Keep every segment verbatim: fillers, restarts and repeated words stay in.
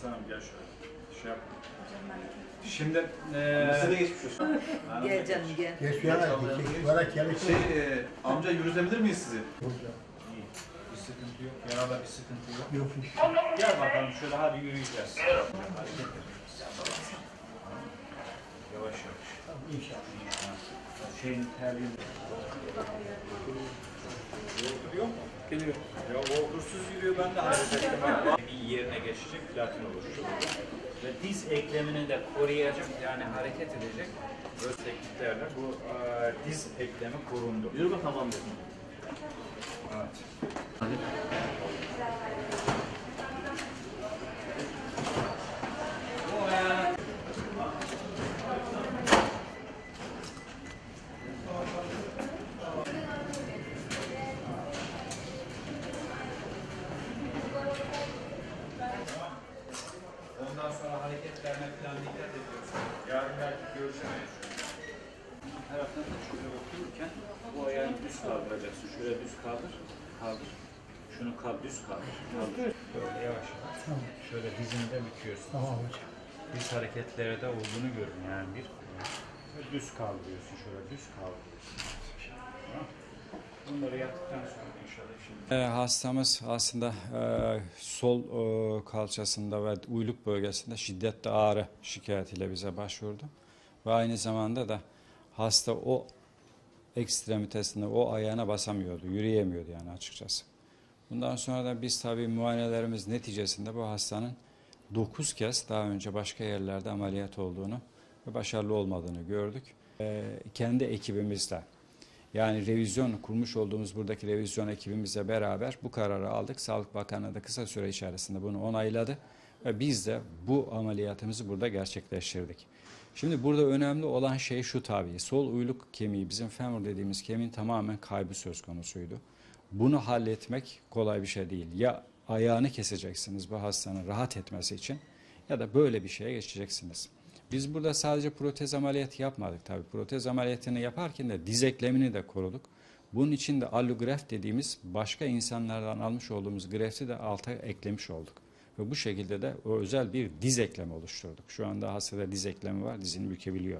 Hanım gel şöyle. Şey yap. Şimdi eee... Size de geçmiş olsun. Gel canım gel. Geç yana, olarak gelip Şey, e, amca yürütebilir miyiz sizi? İyi. Bir sıkıntı yok. Yaralar bir sıkıntı yok. yok. Gel bakalım şöyle hadi yürüyeceğiz. Hareket edeceğiz. Yavaş yavaş. İnşallah. Şeyin terliğini... Yürüyor mu? Geliyor. Ya walkersız yürüyor, ben de hareket ettim. Bir yerine geçecek, platin oluşturuldu. Ve diz eklemini de koruyacak, yani hareket edecek öz tekniklerle bu e, diz eklemi korundu. Yürü bakalım amca. Evet. Hadi. O ayağını... Ondan sonra hareketlerine falan dikkat ediyorsun. Yarın belki görüşemeyiz. Her hafta da şöyle otururken bu ayağını düz kaldıracaksın. Şöyle düz kaldır, kaldır. Şunu kal, düz kaldır, kaldır. Böyle yavaş yavaş. Tamam. Şöyle dizini de büküyorsun. Tamam hocam. Diz hareketleri de olduğunu görün yani bir. Düz kaldırıyorsun, şöyle düz kaldırıyorsun. Tamam. Bunları yaptıktan sonra inşallah şimdi. E, hastamız aslında e, sol e, kalçasında ve uyluk bölgesinde şiddetli ağrı şikayetiyle bize başvurdu. Ve aynı zamanda da hasta o ekstremitesinde o ayağına basamıyordu, yürüyemiyordu yani açıkçası. Bundan sonra da biz tabii muayenelerimiz neticesinde bu hastanın dokuz kez daha önce başka yerlerde ameliyat olduğunu ve başarılı olmadığını gördük. E, kendi ekibimizle, yani revizyon kurmuş olduğumuz buradaki revizyon ekibimizle beraber bu kararı aldık. Sağlık Bakanlığı da kısa süre içerisinde bunu onayladı ve biz de bu ameliyatımızı burada gerçekleştirdik. Şimdi burada önemli olan şey şu tabii. Sol uyluk kemiği, bizim femur dediğimiz kemiğin tamamen kaybı söz konusuydu. Bunu halletmek kolay bir şey değil. Ya ayağını keseceksiniz bu hastanın rahat etmesi için ya da böyle bir şeye geçeceksiniz. Biz burada sadece protez ameliyatı yapmadık tabii. Protez ameliyatını yaparken de diz eklemini de koruduk. Bunun için de allograft dediğimiz başka insanlardan almış olduğumuz grafti de alta eklemiş olduk. Ve bu şekilde de o özel bir diz eklemi oluşturduk. Şu anda hastada diz eklemi var, dizini bükebiliyor.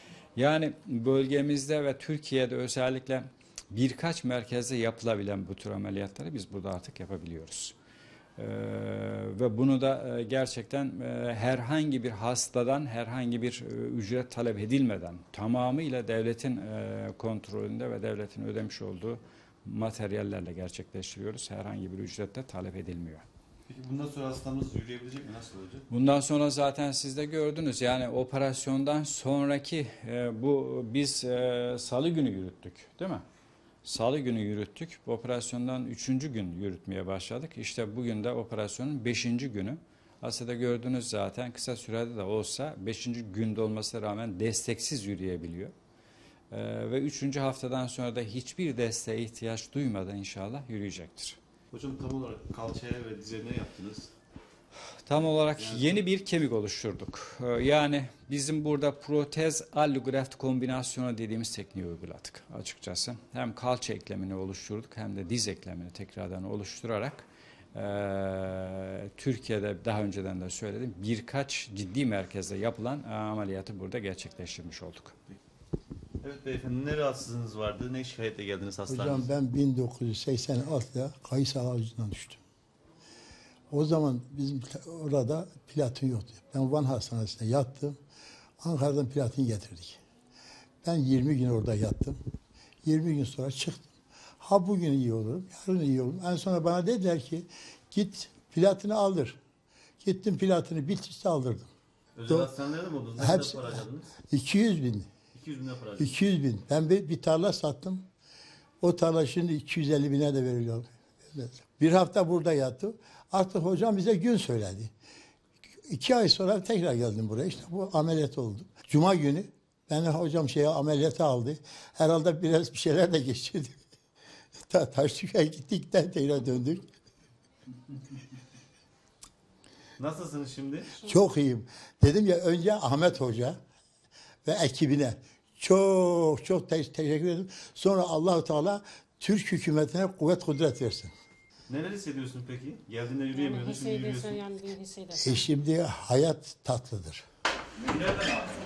Yani bölgemizde ve Türkiye'de özellikle birkaç merkezde yapılabilen bu tür ameliyatları biz burada artık yapabiliyoruz. Ee, ve bunu da e, gerçekten e, herhangi bir hastadan herhangi bir e, ücret talep edilmeden tamamıyla devletin e, kontrolünde ve devletin ödemiş olduğu materyallerle gerçekleştiriyoruz. Herhangi bir ücret de talep edilmiyor. Peki bundan sonra hastamız yürüyebilecek mi? Nasıl olacak? Bundan sonra zaten siz de gördünüz. Yani operasyondan sonraki e, bu biz e, salı günü yürüttük, değil mi? Salı günü yürüttük. Bu operasyondan üçüncü gün yürütmeye başladık. İşte bugün de operasyonun beşinci günü. Aslında gördünüz zaten kısa sürede de olsa beşinci günde olmasına rağmen desteksiz yürüyebiliyor. Ee, ve üçüncü haftadan sonra da hiçbir desteğe ihtiyaç duymadan inşallah yürüyecektir. Hocam tam olarak kalçaya ve dize ne yaptınız? Tam olarak Yani... yeni bir kemik oluşturduk. Ee, yani bizim burada protez allograft kombinasyonu dediğimiz tekniği uyguladık açıkçası. Hem kalça eklemini oluşturduk hem de diz eklemini tekrardan oluşturarak e, Türkiye'de daha önceden de söyledim birkaç ciddi merkezde yapılan ameliyatı burada gerçekleştirmiş olduk. Evet beyefendi, ne rahatsızlığınız vardı? Ne şikayetle geldiniz hastaneye? Hocam ben bin dokuz yüz seksen altıda kayısı ağacından düştüm. O zaman bizim orada platin yoktu. Ben Van Hastanesi'nde yattım. Ankara'dan platin getirdik. Ben yirmi gün orada yattım. yirmi gün sonra çıktım. Ha bugün iyi olurum, yarın iyi olurum. En sonra bana dediler ki git platini aldır. Gittim platini Bitlis'te aldırdım. Özel hastanelerde mi oldunuz? Ne Hepsi, kadar para harcadınız? iki yüz bin. iki yüz bin lira para harcadınız. iki yüz bin. Ben bir, bir tarla sattım. O tarla şimdi iki yüz elli bine de veriliyor. Bir hafta burada yattı. Artık hocam bize gün söyledi. İki ay sonra tekrar geldim buraya. İşte bu ameliyat oldu. Cuma günü beni hocam şeye ameliyata aldı. Herhalde biraz bir şeyler de geçirdi. Ta, Taşlık'a gittik de tekrar döndük. Nasılsınız şimdi? Çok iyiyim. Dedim ya önce Ahmet Hoca ve ekibine çok çok te teşekkür ederim. Sonra Allah-u Teala Türk hükümetine kuvvet kudret versin. Neler hissediyorsun peki? Geldiğinde yürüyemiyordun, Yani şimdi hissedersen yürüyorsun. yani bir hissedersen. E şimdi hayat tatlıdır. Nereden aldın?